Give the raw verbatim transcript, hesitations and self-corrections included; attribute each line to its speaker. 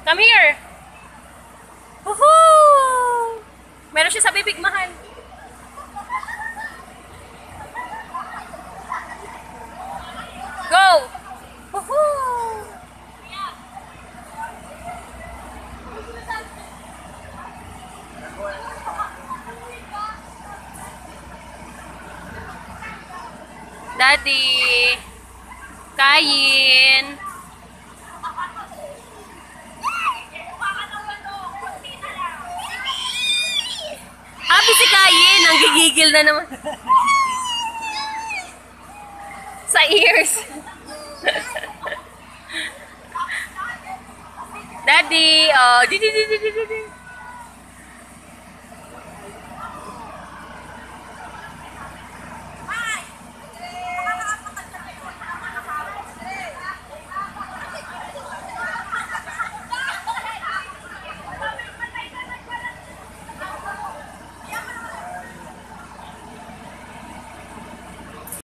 Speaker 1: Come here. Woohoo! Meron siya sa bibig, mahal. Go! Woohoo! Daddy! Kain! Happy si Kain! Ang gigigil na naman. Sa ears. Daddy! Oh, di di di di di di.